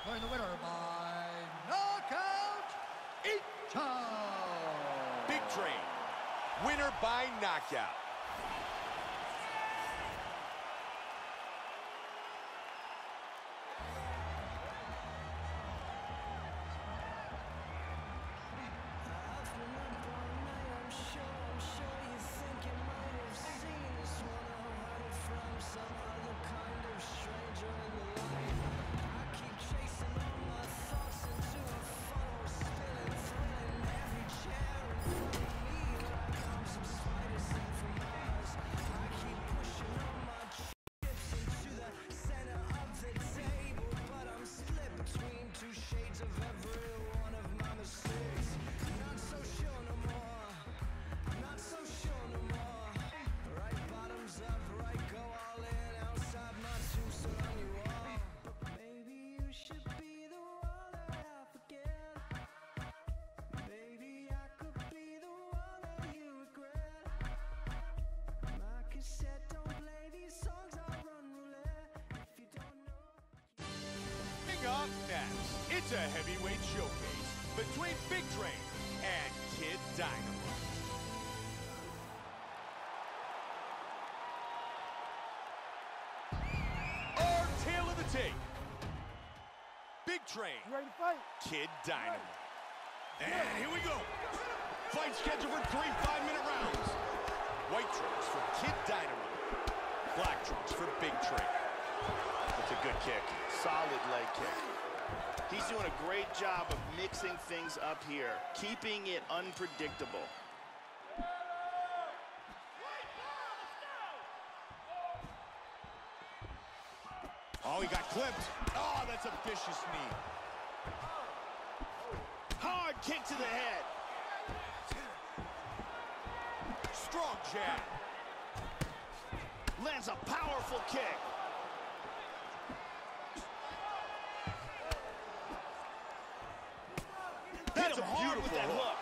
declaring the winner by knockout, Ito. Big Train, winner by knockout. Up next, it's a heavyweight showcase between Big Train and Kid Dynamite. Our tale of the tape. Big Train. You ready to fight? Kid Dynamite. And here we go. Fight scheduled for 3 5-minute rounds. White trunks for Kid Dynamite. Black trunks for Big Train. That's a good kick. Solid leg kick. He's doing a great job of mixing things up here, keeping it unpredictable. Oh, he got clipped. Oh, that's a vicious knee. Hard kick to the head. Strong jab. Lands a powerful kick. That's a beautiful hook.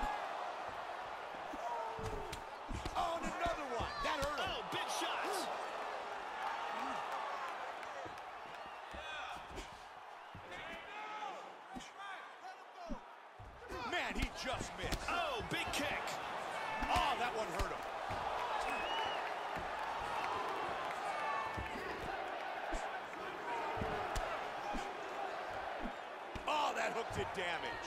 Oh, and another one. That hurt him. Oh, big shots. Man, he just missed. Oh, big kick. Oh, that one hurt him. Oh, that hook did damage.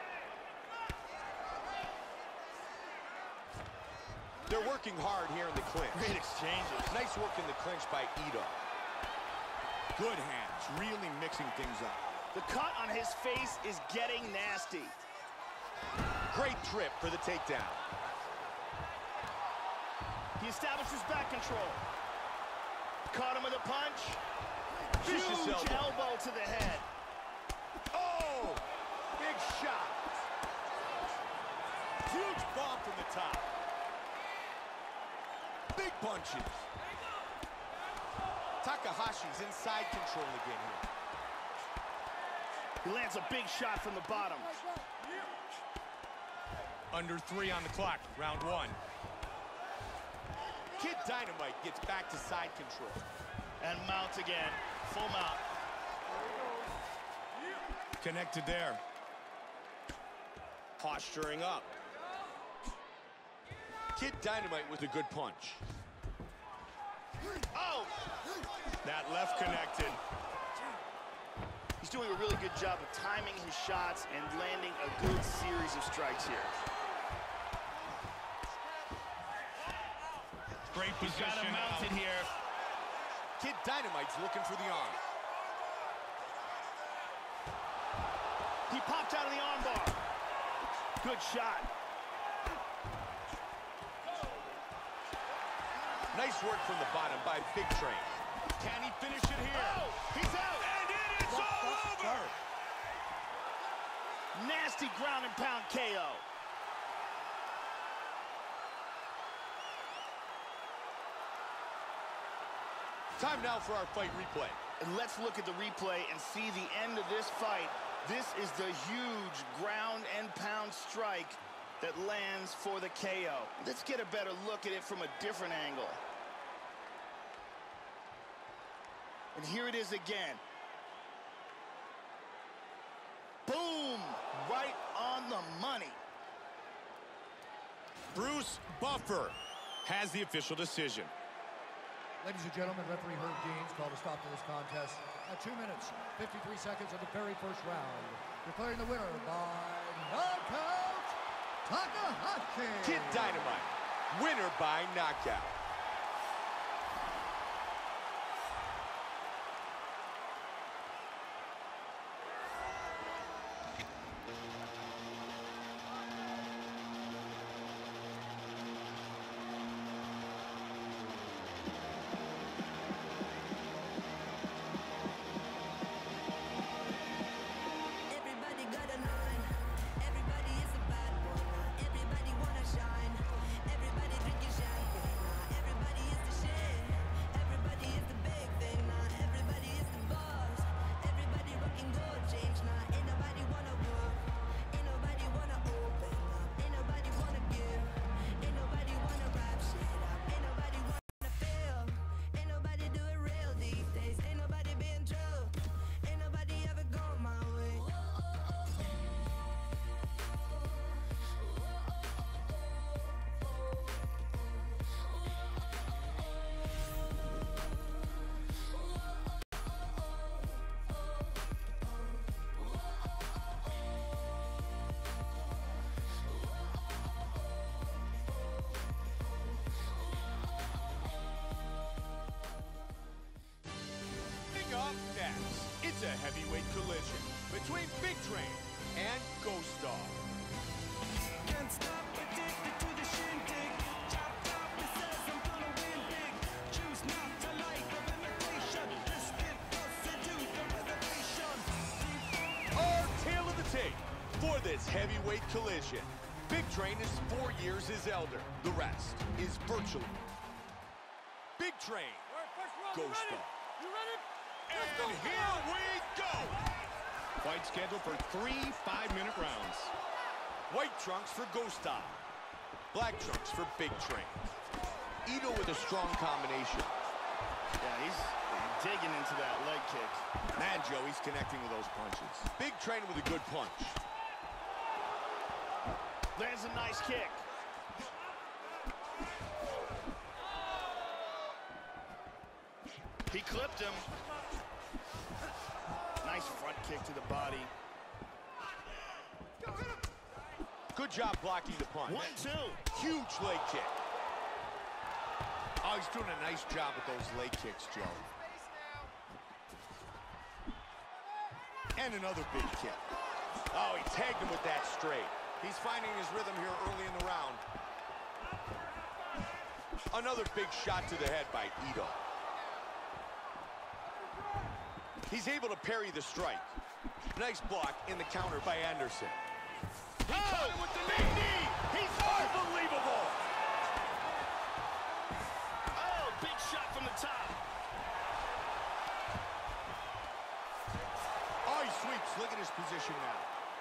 They're working hard here in the clinch. Great exchanges. Nice work in the clinch by Ito. Good hands, really mixing things up. The cut on his face is getting nasty. Great trip for the takedown. He establishes back control. Caught him with a punch. Vicious Huge elbow to the head. Oh, big shot. Huge bomb from the top. Big punches. Takahashi's inside control again here. He lands a big shot from the bottom. Under 3 on the clock, round 1. Kid Dynamite gets back to side control. And mounts again, full mount. Connected there. Posturing up. Kid Dynamite with a good punch. Oh! That left connected. He's doing a really good job of timing his shots and landing a good series of strikes here. Great position. He's got him mounted here. Kid Dynamite's looking for the arm. He popped out of the armbar. Good shot. Nice work from the bottom by Big Train. Can he finish it here? Oh, he's out. And it is all over. Nasty ground and pound KO. Time now for our fight replay. And let's look at the replay and see the end of this fight. This is the huge ground and pound strike that lands for the KO. Let's get a better look at it from a different angle. And here it is again. right on the money. Bruce Buffer has the official decision. Ladies and gentlemen, referee Herb Deans called a stop to this contest at 2 minutes, 53 seconds of the very first round. Declaring the winner by knockout, Takahashi. Kid Dynamite, winner by knockout. Up next, it's a heavyweight collision between Big Train and Ghost Dog. Can't stop, addicted to the shindig. Chop, chop, it says I'm gonna win big. Choose not to like of imitation. Just stick closer to the reservation. Our tale of the tape for this heavyweight collision. Big Train is 4 years his elder. The rest is virtually. Big Train, Ghost Dog. You ready? And here we go! Fight scheduled for 3 5-minute rounds. White trunks for Ghost Dog. Black trunks for Big Train. Ito with a strong combination. Yeah, he's digging into that leg kick. Man, Joe, he's connecting with those punches. Big Train with a good punch. Lands a nice kick. He clipped him. Nice front kick to the body. Good job blocking the punch. 1-2. Huge leg kick. Oh, he's doing a nice job with those leg kicks, Joe. And another big kick. Oh, he tagged him with that straight. He's finding his rhythm here early in the round. Another big shot to the head by Ito. He's able to parry the strike. Nice block in the counter by Anderson. He caught him with the big knee. He's unbelievable. Oh, big shot from the top. Oh, he sweeps. Look at his position now.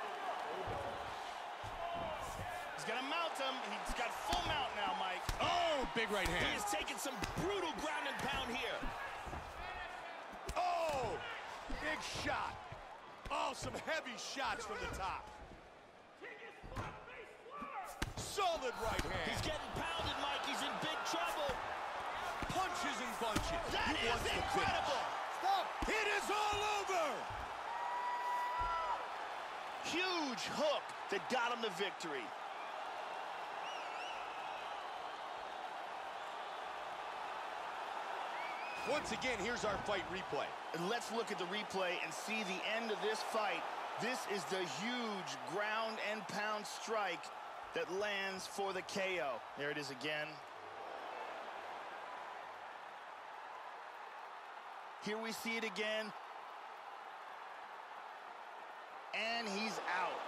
He's gonna mount him. He's got full mount now, Mike. Oh, big right hand. He is taking some brutal ground and pound here. Oh, big shot. Oh, some heavy shots from the top. Solid right hand. He's getting pounded, Mike. He's in big trouble. Punches and bunches. That He is wants the incredible. finish. Stop. It is all over. Huge hook that got him the victory. Once again, here's our fight replay. And let's look at the replay and see the end of this fight. This is the huge ground and pound strike that lands for the KO. There it is again. Here we see it again. And he's out.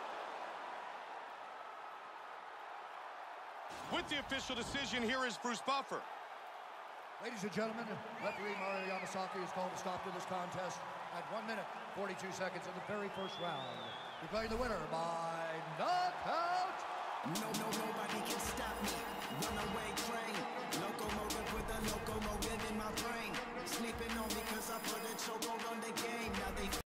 With the official decision, here is Bruce Buffer. Ladies and gentlemen, referee Mario Yamasaki has called a stop to this contest at 1 minute, 42 seconds of the very first round. Declaring the winner by knockout. Nobody can stop me. Runaway train. Locomotive with a locomotive in my brain. Sleeping on me cause I put a chokehold on the game. Now they